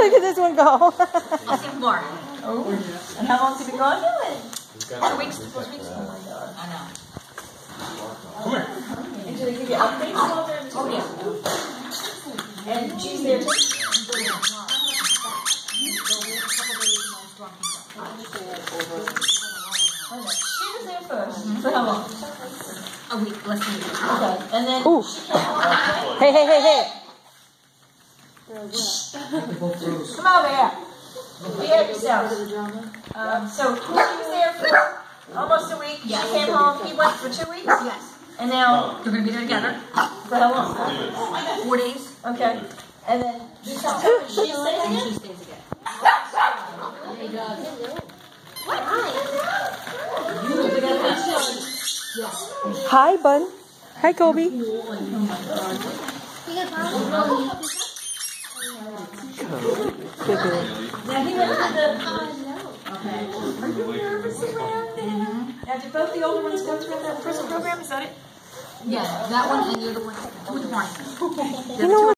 Look at this one go. I'll see more. Oh. And how long's he been gone? 4 weeks. 4 weeks. Oh my God. I know. Come here. And do they give you updates while they're in school? Oh, yeah. And she's there too? She was there first. For how long? A week, less than a week. Okay. And then Ooh. she came home. Hey, hey, hey, hey. Come over here. Behave yourself. So she was there for almost a week. She came home. He went for 2 weeks. Yes. And now, They're going to be there together. for how long? 4 days. Okay. And then she stays And again? she stays again. Hi, Bun. Hi, Kobe. Now he went to the. Okay. Are you nervous around there? Now, did both the older ones go through that prison program? Is that it? Yeah, that one and the other one with the morning. You know what?